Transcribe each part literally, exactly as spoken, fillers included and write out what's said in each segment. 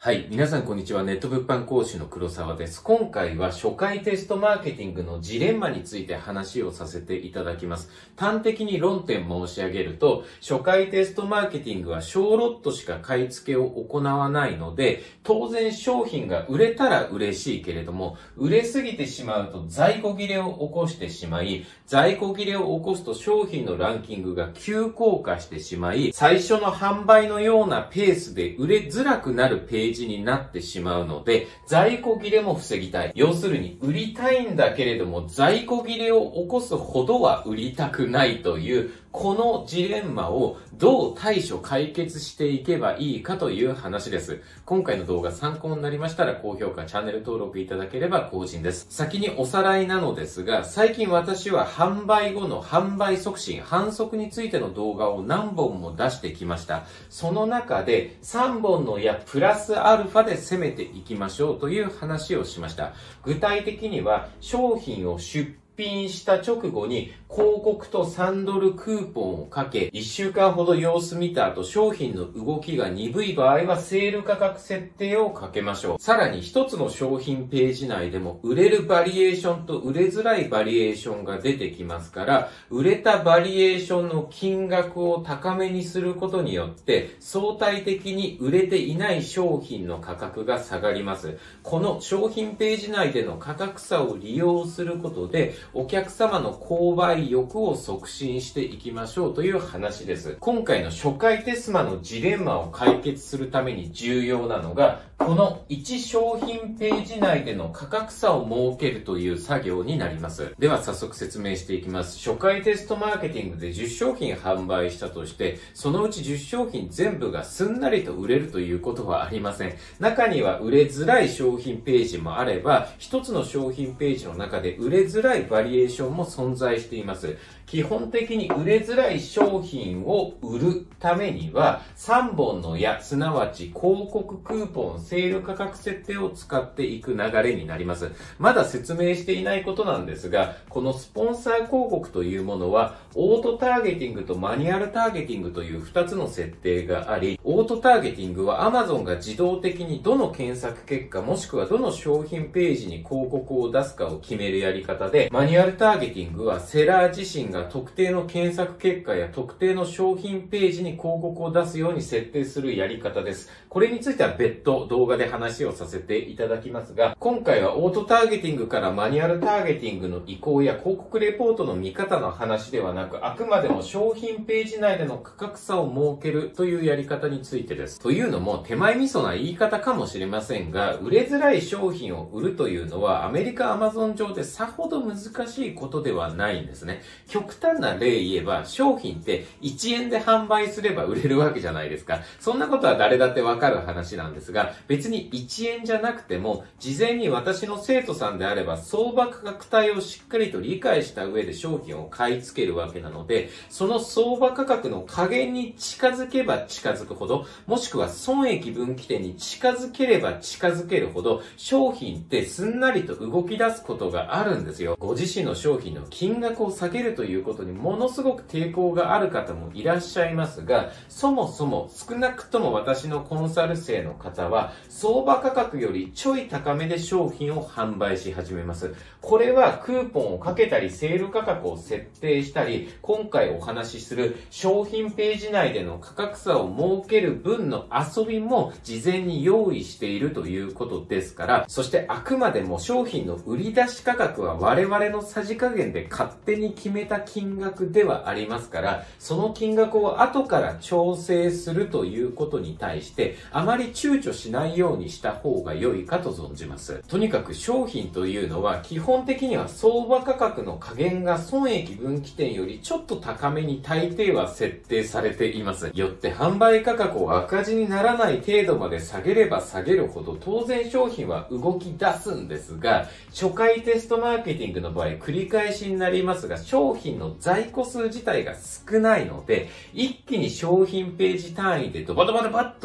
はい。皆さんこんにちは。ネット物販講師の黒沢です。今回は初回テストマーケティングのジレンマについて話をさせていただきます。端的に論点申し上げると、初回テストマーケティングは小ロットしか買い付けを行わないので、当然商品が売れたら嬉しいけれども、売れすぎてしまうと在庫切れを起こしてしまい、在庫切れを起こすと商品のランキングが急降下してしまい、最初の販売のようなペースで売れづらくなるページになってしまうので、在庫切れも防ぎたい。要するに、売りたいんだけれども、在庫切れを起こすほどは売りたくないという、このジレンマをどう対処解決していけばいいかという話です。今回の動画参考になりましたら高評価、チャンネル登録いただければ幸甚です。先におさらいなのですが、最近私は販売後の販売促進、販促についての動画を何本も出してきました。その中でさんぼんの矢プラスアルファで攻めていきましょうという話をしました。具体的には商品を出品した直後に広告とさんドルクーポンをかけ、いっしゅうかんほど様子見た後、商品の動きが鈍い場合はセール価格設定をかけましょう。さらに一つの商品ページ内でも売れるバリエーションと売れづらいバリエーションが出てきますから、売れたバリエーションの金額を高めにすることによって相対的に売れていない商品の価格が下がります。この商品ページ内での価格差を利用することでお客様の購買欲を促進していきましょうという話です。今回の初回テスマのジレンマを解決するために重要なのが、このいち商品ページ内での価格差を設けるという作業になります。では早速説明していきます。初回テストマーケティングでじゅっしょうひん販売したとして、そのうちじゅっしょうひん全部がすんなりと売れるということはありません。中には売れづらい商品ページもあれば、一つの商品ページの中で売れづらいバリエーションも存在しています。基本的に売れづらい商品を売るためにはさんぼんの矢、すなわち広告クーポン、セール価格設定を使っていく流れになります。まだ説明していないことなんですが、このスポンサー広告というものはオートターゲティングとマニュアルターゲティングというふたつの設定があり、オートターゲティングは Amazon が自動的にどの検索結果もしくはどの商品ページに広告を出すかを決めるやり方で、マニュアルターゲティングはセラー自身が特定の検索結果や特定の商品ページに広告を出すように設定するやり方です。これについては別途動画で話をさせていただきますが、今回はオートターゲティングからマニュアルターゲティングの移行や広告レポートの見方の話ではなく、あくまでも商品ページ内での価格差を設けるというやり方についてです。というのも手前味噌な言い方かもしれませんが、売れづらい商品を売るというのはアメリカ Amazon 上でさほど難しいことではないんですね。極端な例言えば、商品っていちえんで販売すれば売れるわけじゃないですか。そんなことは誰だってわかる話なんですが、別にいちえんじゃなくても、事前に私の生徒さんであれば相場価格帯をしっかりと理解した上で商品を買い付けるわけなので、その相場価格の加減に近づけば近づくほど、もしくは損益分岐点に近づければ近づけるほど、商品ってすんなりと動き出すことがあるんですよ。ご自身の商品の金額を下げるということにものすごく抵抗がある方もいらっしゃいますが、そもそも少なくとも私のコンサル生の方は相場価格よりちょい高めで商品を販売し始めます。これはクーポンをかけたりセール価格を設定したり、今回お話しする商品ページ内での価格差を設ける分の遊びも事前に用意しているということですから、そしてあくまでも商品の売り出し価格は我々のさじ加減で勝手に決めた金額ではありますから、その金額を後から調整するということに対してあまり躊躇しないようにした方が良いかと存じます。とにかく商品というのは基本的には相場価格の加減が損益分岐点よりちょっと高めに大抵は設定されています。よって販売価格を赤字にならない程度まで下げれば下げるほど当然商品は動き出すんですが、初回テストマーケティングの場合繰り返しになりますが、商品の在庫数自体が少ないので、一気に商品ページ単位でドバドバドバッといきなり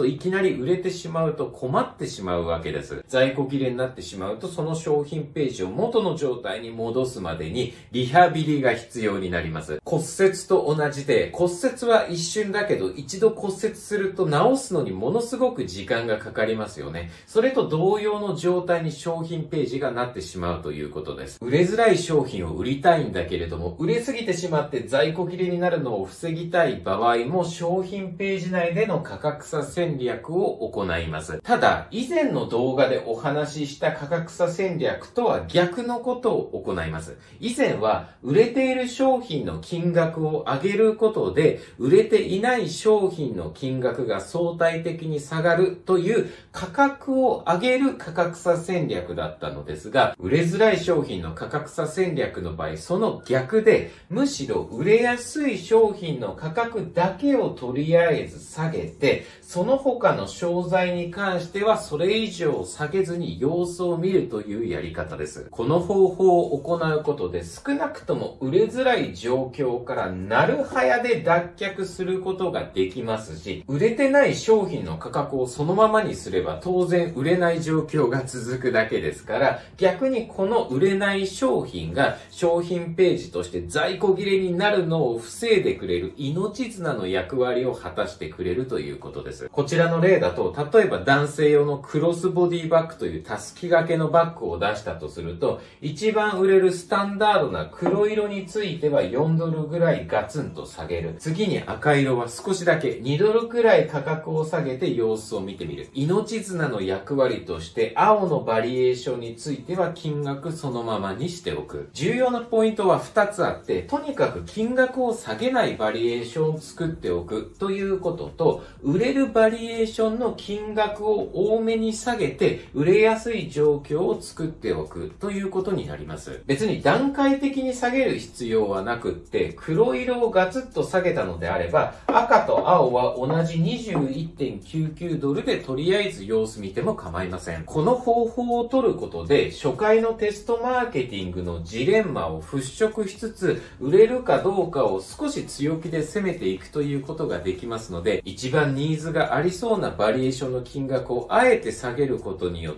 回売れてしまうと困ってしまうわけです。在庫切れになってしまうと、その商品ページを元の状態に戻すまでにリハビリが必要になります。骨折と同じで、骨折は一瞬だけど、一度骨折すると治すのにものすごく時間がかかりますよね。それと同様の状態に商品ページがなってしまうということです。売れづらい商品を売りたいんだけれども、売れすぎてしまって在庫切れになるのを防ぎたい場合も、商品ページ内での価格差戦略を行います。ただ、以前の動画でお話しした価格差戦略とは逆のことを行います。以前は、売れている商品の金額を上げることで、売れていない商品の金額が相対的に下がるという価格を上げる価格差戦略だったのですが、売れづらい商品の価格差戦略の場合、その逆で、むしろ売れやすい商品の価格だけをとりあえず下げて、その他の商材に関してはそれ以上下げずに様子を見るというやり方です。この方法を行うことで少なくとも売れづらい状況からなるはやで脱却することができますし、売れてない商品の価格をそのままにすれば当然売れない状況が続くだけですから、逆にこの売れない商品が商品ページとして在庫切れになるのを防いでくれる命綱の役割を果たしてくれるということです。こちらの例だと、例えば男性用のクロスボディバッグというたすき掛けのバッグを出したとすると、一番売れるスタンダードな黒色についてはよんドルぐらいガツンと下げる。次に赤色は少しだけにドルくらい価格を下げて様子を見てみる。命綱の役割として青のバリエーションについては金額そのままにしておく。重要なポイントはふたつあって、とにかく金額を下げないバリエーションを作っておくということと、売れるバリエーションの金額を多めに下げて売れやすい状況を作っておくということになります。別に段階的に下げる必要はなくって、黒色をガツッと下げたのであれば、赤と青は同じ にじゅういってんきゅうきゅうドルでとりあえず様子見ても構いません。この方法を取ることで、初回のテストマーケティングのジレンマを払拭しつつ、売れるかどうかを少し強気で攻めていくということができますので、一番ニーズがありそうなバリエーションの金額をあえて下げることによって、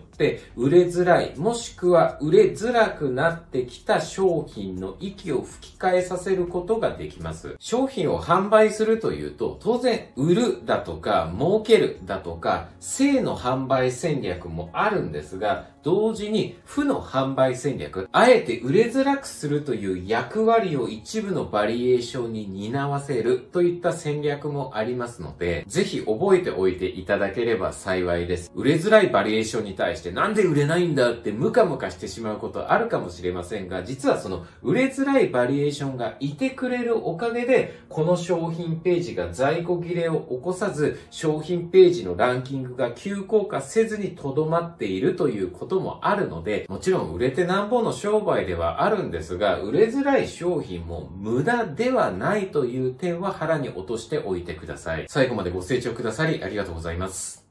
売れづらい、もしくは売れづらくなってきた商品の息を吹き替えさせることができます。商品を販売するというと、当然、売るだとか、儲けるだとか、正の販売戦略もあるんですが、同時に負の販売戦略、あえて売れづらくするという役割を一部のバリエーションに担わせるといった戦略もありますので、ぜひ覚えておいていただければ幸いです。売れづらいバリエーションに対してなんで売れないんだってムカムカしてしまうことあるかもしれませんが、実はその売れづらいバリエーションがいてくれるおかげで、この商品ページが在庫切れを起こさず、商品ページのランキングが急降下せずにとどまっているということもあるので、もちろん売れてなんぼの商売ではあるんですが、売れづらい商品も無駄ではないという点は腹に落としておいてください。最後までご清聴くださりありがとうございます。